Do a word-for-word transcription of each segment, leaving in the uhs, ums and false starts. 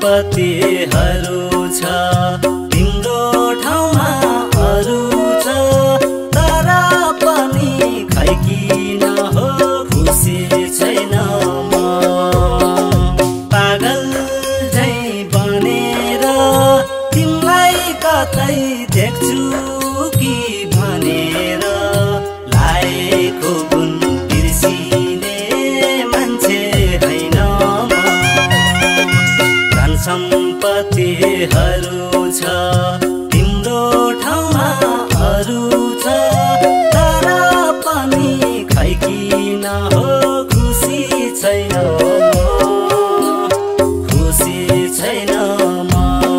सम्पत्तिहरू छ तिम्रो ठाउँमा अरू छ तर पनि खै किन हो खुसी छैन म पागल झै बनेर तिमीलाई कतै देख्छु कि भनेर लाएको गुण बिर्सिने मान्छे होइन म धन सम्पत्तिहरू छ तिम्रो ठाउँमा अरू छ तर पनि खै किन हो खुसी छैन खुसी छैन म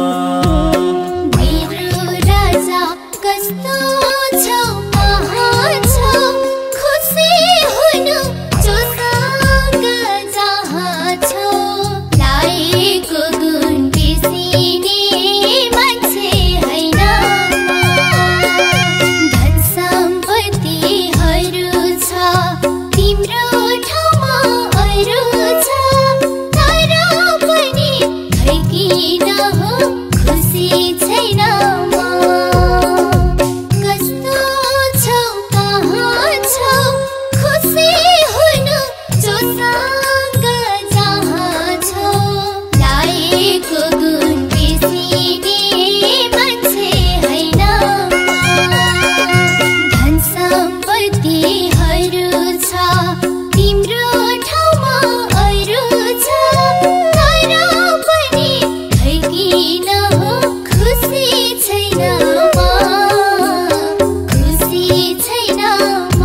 मेरो राजा कस्तो छ कहाँ छ खुसी हुनु जोसँग जहाँ छ लाएको गुण बिर्सिने मान्छे होइन धन सम्पत्तिहरू छ तिम्रो ठाउँमा अरू छ तर पनि खै किन हो खुसी छैन म कस्तो छौ कहाँ छौ खुसी हुनु जोसँग जहाँ छ लाएको गुण बिर्सिने मान्छे होइन धन सम्पत्तिहरू छ तिम्रो ठाउँमा अरू छ तर पनि खै किन हो खुसी छैन म खुसी छैन म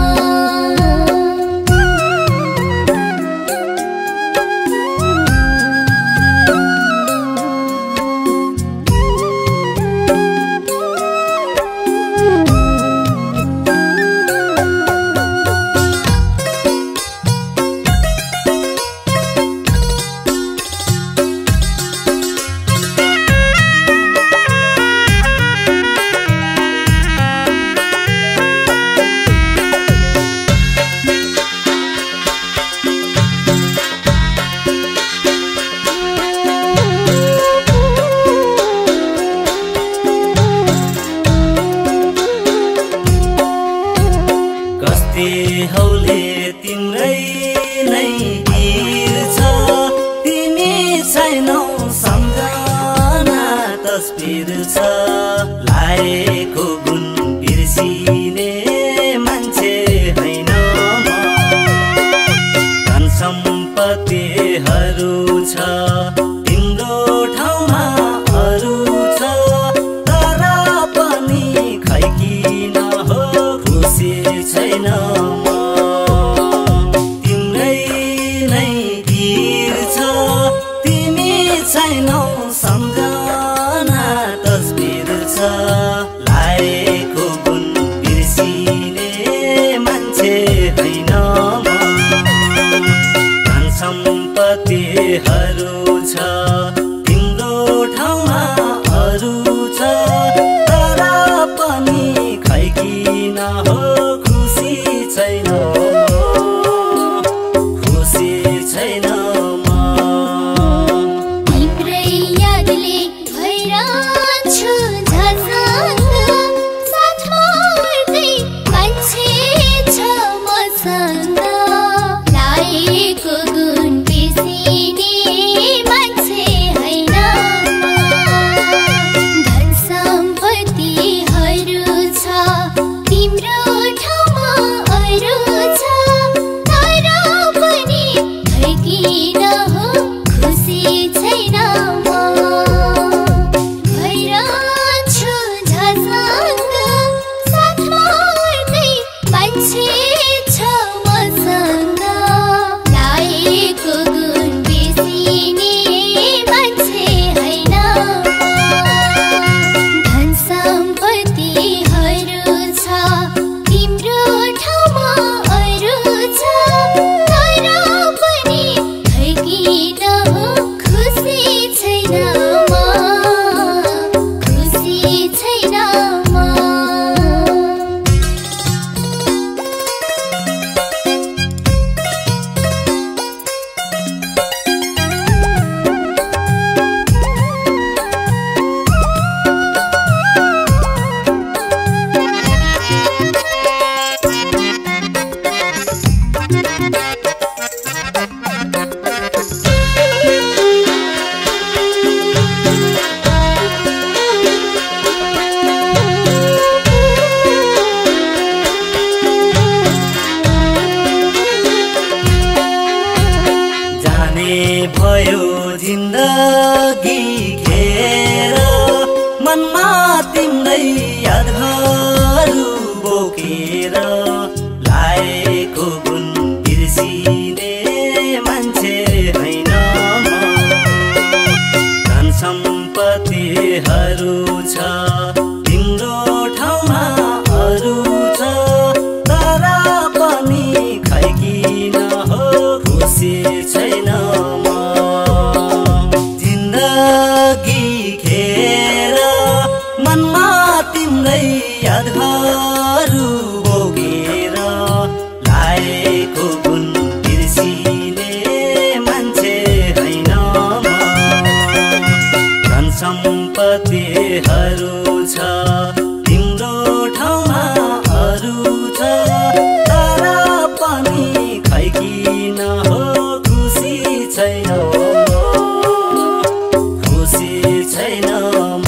कस्ती हौले तिम्रै नै गिर छ तिमी छैनौ सम्झना तस्बिर छ लाएको गुण बिर्सिने मान्छे होइन म धन सम्पत्तिहरू छ तिम्रो ठाउँमा अरू छ तर पनि खै किन हो खुसी छैन म तिम्रै नै गिर छ तिमी छैनौ सम्झना तस्बिर छ लाएको गुण जिन्दगी घेर मनमा तिम्रै यादहरू बोकेर लाएको गुण बिर्सिने मान्छे होइन म। धन सम्पत्तिहरू छ तिम्रो ठाउँमा अरू छ तर पनि खै किन हो खुसी छैन म। जिन्दगी घेर मनमा तिम्रै यादहरू बोकेर लाएको गुण बिर्सिने मान्छे होइन म। धन सम्पत्तिहरू छ तिम्रो ठाउँमा अरू छ तर पनि खै किन हो खुसी छैन खुसी छैन म।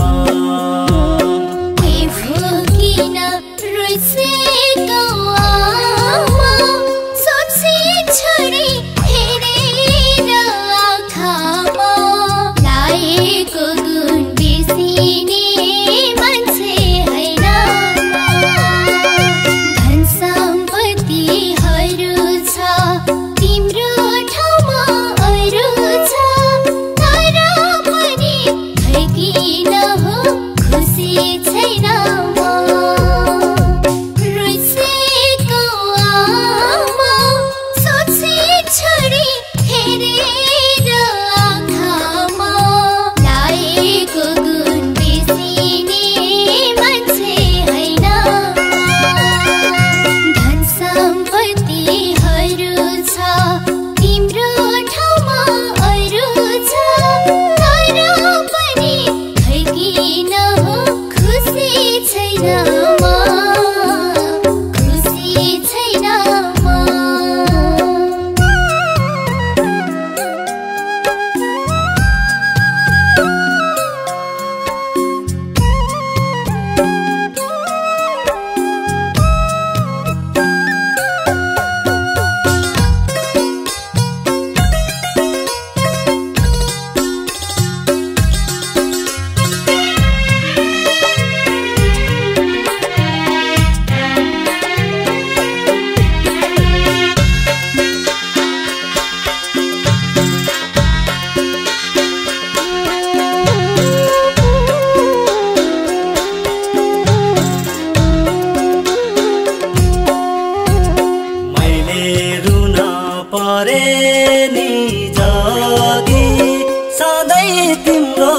परे नि जगी सधैँ तिम्रो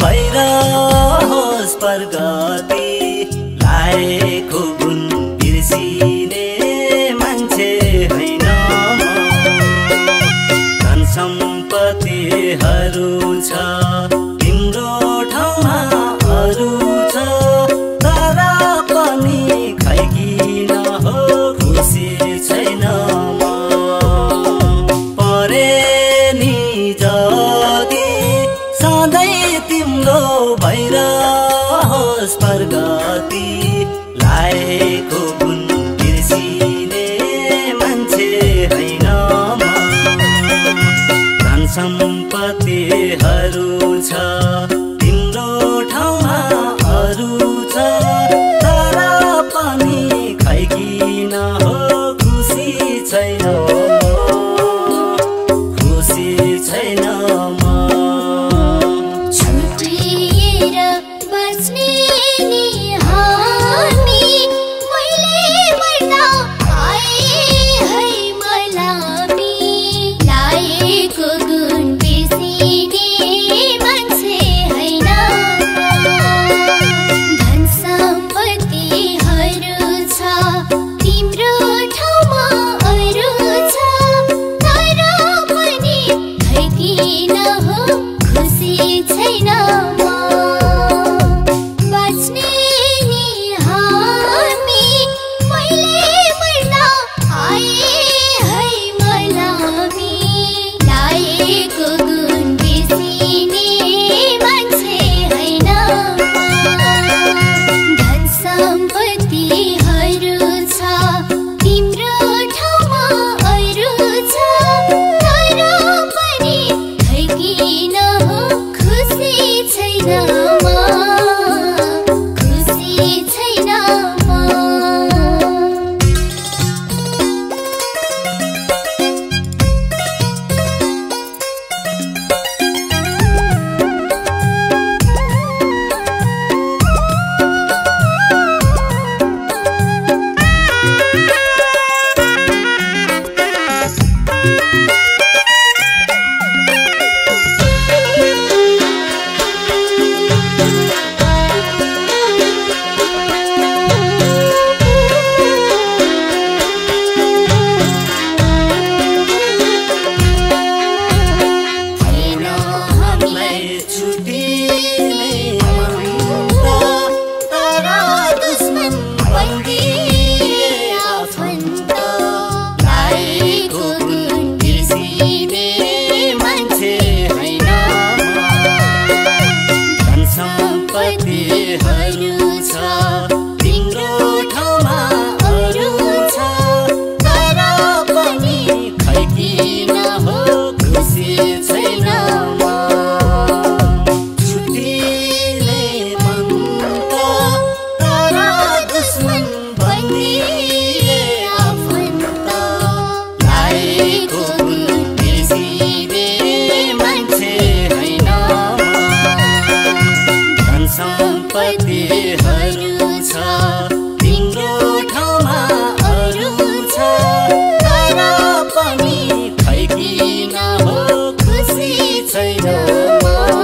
भइरहोस् प्रगति लाएको गुण बिर्सिने मान्छे होइन म। धन सम्पत्तिहरू छ तिम्रो ठाउँमा अरू छ तर पनि खै किन हो खुसी छैन म। सधैँ तिम्रो भइरहोस् प्रगति लाएको गुण बिर्सिने मान्छे होइन म। धन सम्पत्तिहरू छ तिम्रो ठाउँमा अरू छ तर पनि खै किन हो खुसी छैन खुसी छैन म। किन हो म